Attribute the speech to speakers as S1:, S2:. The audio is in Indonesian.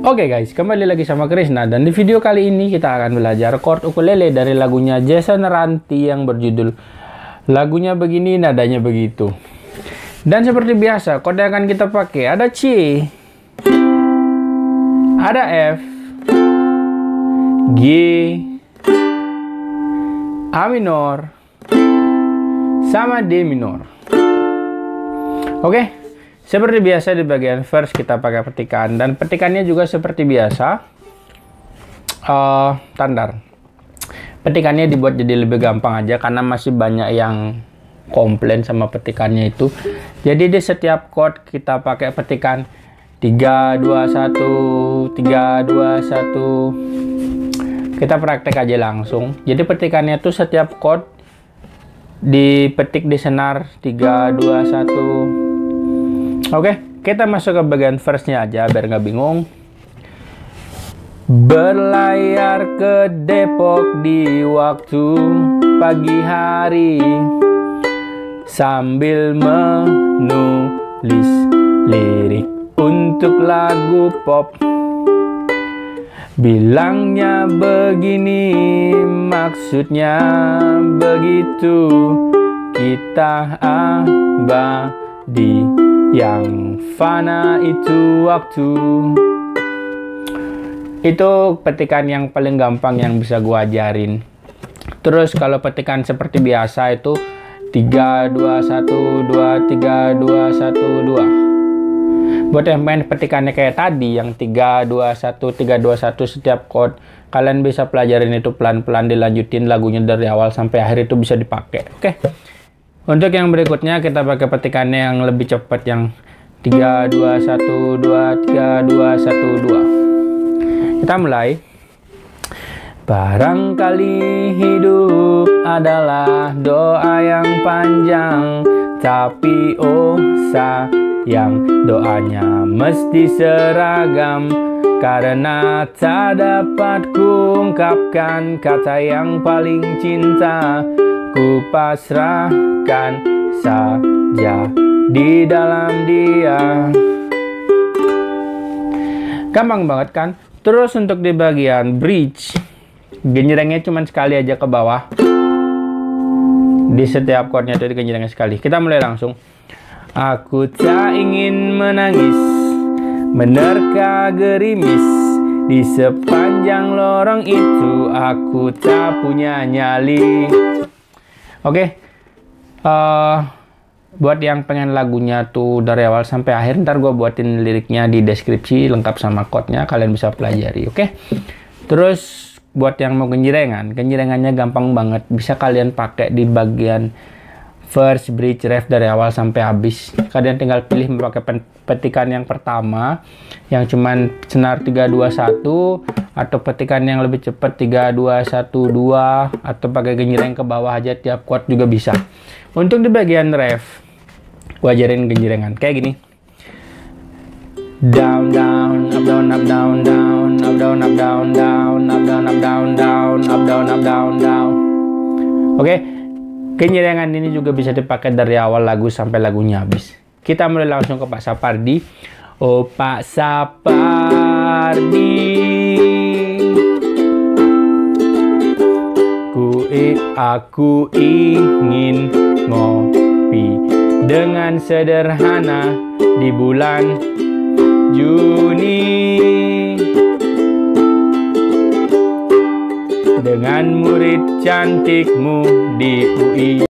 S1: Oke guys, kembali lagi sama Krisna, dan di video kali ini kita akan belajar chord ukulele dari lagunya Jason Ranti yang berjudul Lagunya Begini Nadanya Begitu. Dan seperti biasa, chord yang akan kita pakai ada C, ada F, G, A minor, sama D minor. Oke. Seperti biasa di bagian verse kita pakai petikan, dan petikannya juga seperti biasa standar. Petikannya dibuat jadi lebih gampang aja karena masih banyak yang komplain sama petikannya itu. Jadi di setiap chord kita pakai petikan 3 2 1 3 2 1. Kita praktek aja langsung. Jadi petikannya tuh setiap chord dipetik di senar 3 2 1. Oke, kita masuk ke bagian verse-nya aja biar nggak bingung. Berlayar ke Depok di waktu pagi hari, sambil menulis lirik untuk lagu pop. Bilangnya begini, maksudnya begitu, kita abadi, yang fana itu waktu. Itu petikan yang paling gampang yang bisa gua ajarin. Terus kalau petikan seperti biasa itu 3 2 1 2 3 2 1 2. Buat yang main petikannya kayak tadi yang 3 2 1 3 2 1 setiap chord, kalian bisa pelajarin itu pelan-pelan, dilanjutin lagunya dari awal sampai akhir, itu bisa dipakai. Oke. Untuk yang berikutnya kita pakai petikannya yang lebih cepat, yang 3 2 1 2 3 2 1 2. Kita mulai. Barangkali hidup adalah doa yang panjang, tapi oh sayang, doanya mesti seragam, karena tak dapat kuungkapkan kata yang paling cinta. Ku pasrahkan saja di dalam dia. Gampang banget kan? Terus untuk di bagian bridge, genjrengnya cuma sekali aja ke bawah. Di setiap chordnya itu genjrengnya sekali. Kita mulai langsung. Aku tak ingin menangis, menerka gerimis, di sepanjang lorong itu aku tak punya nyali. Oke, buat yang pengen lagunya tuh dari awal sampai akhir, ntar gue buatin liriknya di deskripsi lengkap sama chordnya, kalian bisa pelajari. Oke. Terus buat yang mau genjrengannya gampang banget, bisa kalian pakai di bagian verse, bridge, ref dari awal sampai habis. Kalian tinggal pilih memakai petikan yang pertama yang cuman senar 3 2 1, atau petikan yang lebih cepat 3 2 1 2, atau pakai genjreng ke bawah aja tiap chord juga bisa. Untuk di bagian ref, gua ajarin genjrengan kayak gini. Down down up down up down down up down up down down up down up down down up down up down down. Oke, genjrengan ini juga bisa dipakai dari awal lagu sampai lagunya habis. Kita mulai langsung ke Pak Sapardi. Oh Pak Sapardi, aku ingin ngopi dengan sederhana di bulan Juni, dengan murid cantikmu di UI.